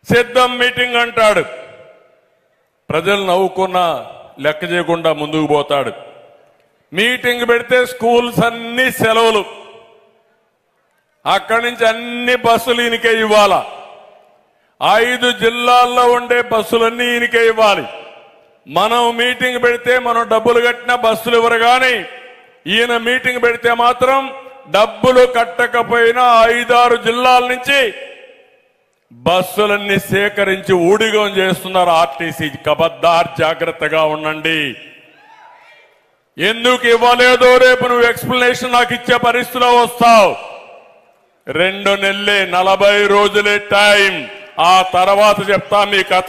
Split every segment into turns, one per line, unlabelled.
సిద్ధం మీటింగ్ అంటాడు. ప్రజలు నవ్వుకున్నా లెక్క చేయకుండా ముందుకు పోతాడు. మీటింగ్ పెడితే స్కూల్స్ అన్ని సెలవులు, అక్కడి నుంచి అన్ని బస్సులు ఈయనకే ఇవ్వాలా. 5 జిల్లాల్లో ఉండే బస్సులన్నీ ఈయనకే ఇవ్వాలి. మనం మీటింగ్ పెడితే మనం డబ్బులు కట్టిన బస్సులు ఇవ్వరు, కానీ ఈయన మీటింగ్ పెడితే మాత్రం డబ్బులు కట్టకపోయినా 5-6 జిల్లాల నుంచి బస్సులన్నీ సేకరించి ఊడిగం చేస్తున్నారు ఆర్టీసీ. కబద్దార్, జాగ్రత్తగా ఉండండి. ఎందుకు ఇవ్వలేదో రేపు నువ్వు ఎక్స్ప్లెనేషన్ నాకు ఇచ్చే పరిస్థితిలో వస్తావు. 2 నెలలే, 40 రోజులే టైం. ఆ తర్వాత చెప్తా మీ కథ.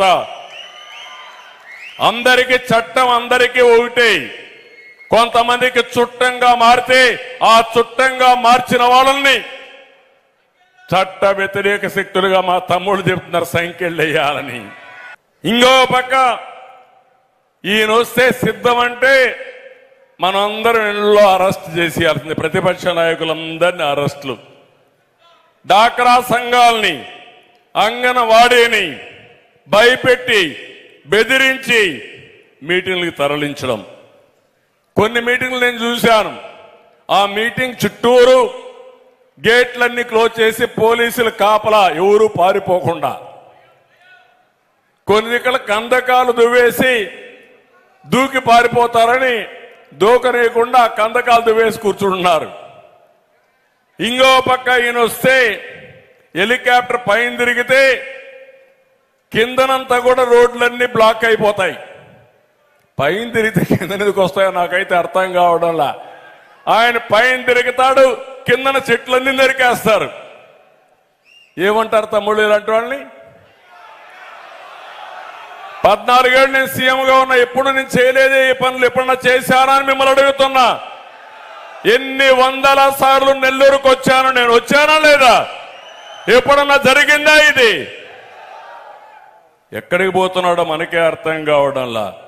అందరికీ చట్టం అందరికీ ఒకటే. కొంతమందికి చుట్టంగా మారితే ఆ చుట్టంగా మార్చిన వాళ్ళని చట్ట వ్యతిరేక శక్తులుగా మా తమ్ముడు చెప్తున్నారు సంఖ్యలు వేయాలని. ఇంకో పక్క ఈయన వస్తే సిద్ధం అంటే మనందరం ఇళ్లలో అరెస్ట్ చేసేయాల్సింది. ప్రతిపక్ష నాయకులందరినీ అరెస్టులు, డాక్రా సంఘాలని, అంగన్వాడీని భయపెట్టి బెదిరించి మీటింగ్లకు తరలించడం. కొన్ని మీటింగ్లు నేను చూశాను. ఆ మీటింగ్ చుట్టూరు గేట్లన్నీ క్లోజ్ చేసి పోలీసులు కాపలా, ఎవరు పారిపోకుండా. కొన్ని ఇక్కడ కందకాలు దువ్వేసి దూకి పారిపోతారని దూకనేయకుండా కందకాలు దువ్వేసి కూర్చుంటున్నారు. ఇంకో పక్క ఈయన వస్తే హెలికాప్టర్ పైన తిరిగితే కిందనంతా కూడా రోడ్లన్నీ బ్లాక్ అయిపోతాయి. పైన తిరిగితే కింద ఎందుకు వస్తాయో నాకైతే అర్థం కావడంలా. ఆయన పైన తిరుగుతాడు, కిందన చెట్లన్నీ నరికేస్తారు. ఏమంటారు తమ్ముళ్ళు ఇలాంటి వాళ్ళని? 14 ఏళ్ళు నేను సీఎంగా ఉన్నా, ఎప్పుడు నేను చేయలేదే ఈ పనులు, ఎప్పుడన్నా చేశానా అని మిమ్మల్ని అడుగుతున్నా. ఎన్ని వందల సార్లు నెల్లూరుకు వచ్చాను, నేను వచ్చానా లేదా? ఎప్పుడన్నా జరిగిందా ఇది? ఎక్కడికి పోతున్నాడో మనకే అర్థం కావడంలా.